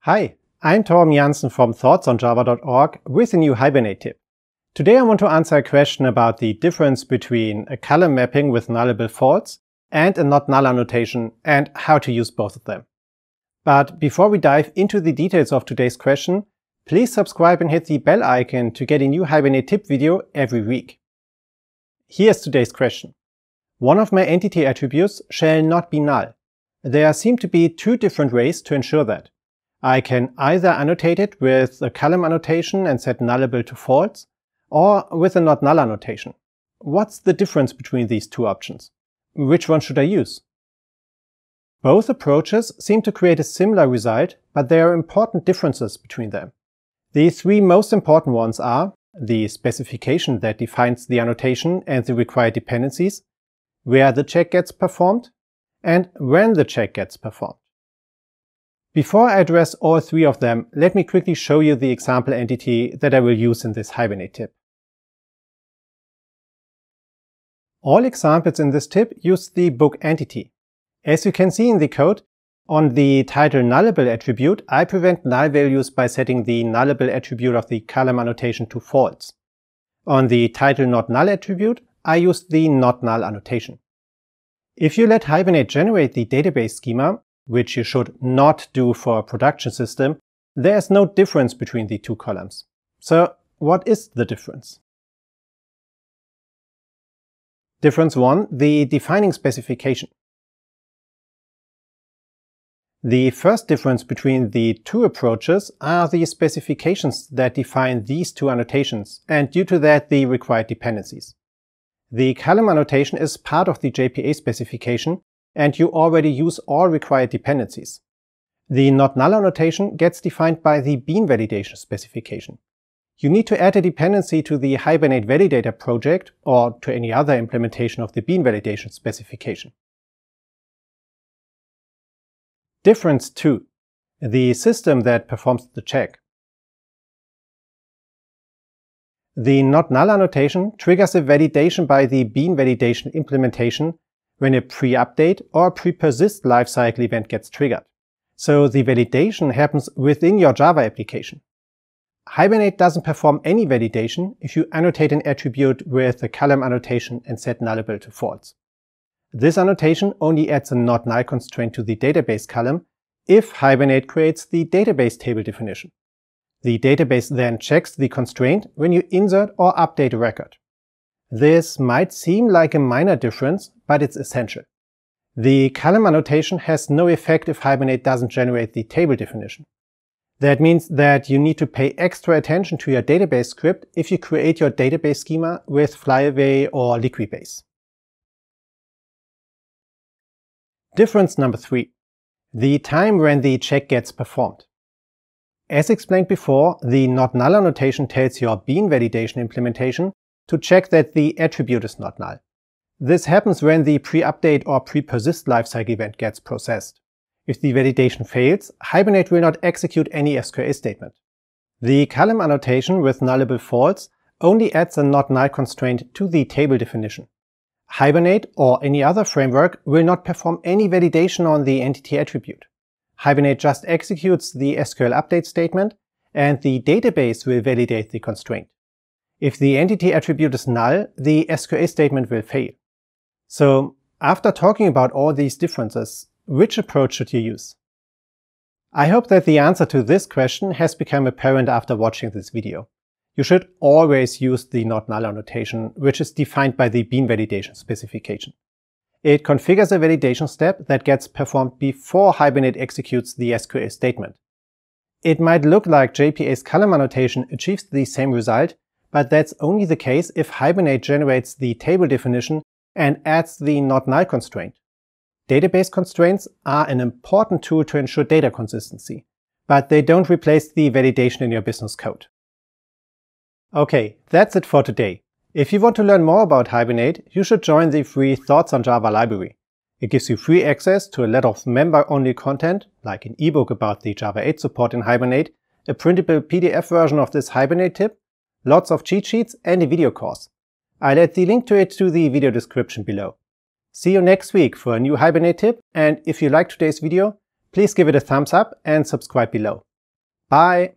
Hi, I'm Torben Jansen from thoughtsonjava.org with a new Hibernate tip. Today I want to answer a question about the difference between a column mapping with nullable false and a not null annotation and how to use both of them. But before we dive into the details of today's question, please subscribe and hit the bell icon to get a new Hibernate tip video every week. Here's today's question. One of my entity attributes shall not be null. There seem to be two different ways to ensure that. I can either annotate it with a column annotation and set nullable to false, or with a not null annotation. What's the difference between these two options? Which one should I use? Both approaches seem to create a similar result, but there are important differences between them. The three most important ones are the specification that defines the annotation and the required dependencies, where the check gets performed, and when the check gets performed. Before I address all three of them, let me quickly show you the example entity that I will use in this Hibernate tip. All examples in this tip use the book entity. As you can see in the code, on the title nullable attribute, I prevent null values by setting the nullable attribute of the column annotation to false. On the title not null attribute, I use the not null annotation. If you let Hibernate generate the database schema, which you should not do for a production system, there is no difference between the two columns. So what is the difference? Difference 1, the defining specification. The first difference between the two approaches are the specifications that define these two annotations, and due to that the required dependencies. The column annotation is part of the JPA specification, and you already use all required dependencies. The not null annotation gets defined by the bean validation specification. You need to add a dependency to the Hibernate validator project or to any other implementation of the bean validation specification. Difference 2. The system that performs the check. The not null annotation triggers a validation by the bean validation implementation when a pre-update or pre-persist lifecycle event gets triggered. So the validation happens within your Java application. Hibernate doesn't perform any validation if you annotate an attribute with a column annotation and set nullable to false. This annotation only adds a not null constraint to the database column if Hibernate creates the database table definition. The database then checks the constraint when you insert or update a record. This might seem like a minor difference, but it's essential. The column annotation has no effect if Hibernate doesn't generate the table definition. That means that you need to pay extra attention to your database script if you create your database schema with Flyaway or Liquibase. Difference number 3. The time when the check gets performed. As explained before, the not null annotation tells your bean validation implementation to check that the attribute is not null. This happens when the pre-update or pre-persist lifecycle event gets processed. If the validation fails, Hibernate will not execute any SQL statement. The column annotation with nullable false only adds a not null constraint to the table definition. Hibernate or any other framework will not perform any validation on the entity attribute. Hibernate just executes the SQL update statement, and the database will validate the constraint. If the entity attribute is null, the SQL statement will fail. So, after talking about all these differences, which approach should you use? I hope that the answer to this question has become apparent after watching this video. You should always use the not null annotation, which is defined by the bean validation specification. It configures a validation step that gets performed before Hibernate executes the SQL statement. It might look like JPA's column annotation achieves the same result, but that's only the case if Hibernate generates the table definition and adds the not null constraint. Database constraints are an important tool to ensure data consistency, but they don't replace the validation in your business code. Okay, that's it for today. If you want to learn more about Hibernate, you should join the free Thoughts on Java library. It gives you free access to a lot of member-only content, like an ebook about the Java 8 support in Hibernate, a printable PDF version of this Hibernate tip, lots of cheat sheets and a video course. I'll add the link to it to the video description below. See you next week for a new Hibernate tip, and if you liked today's video, please give it a thumbs up and subscribe below. Bye!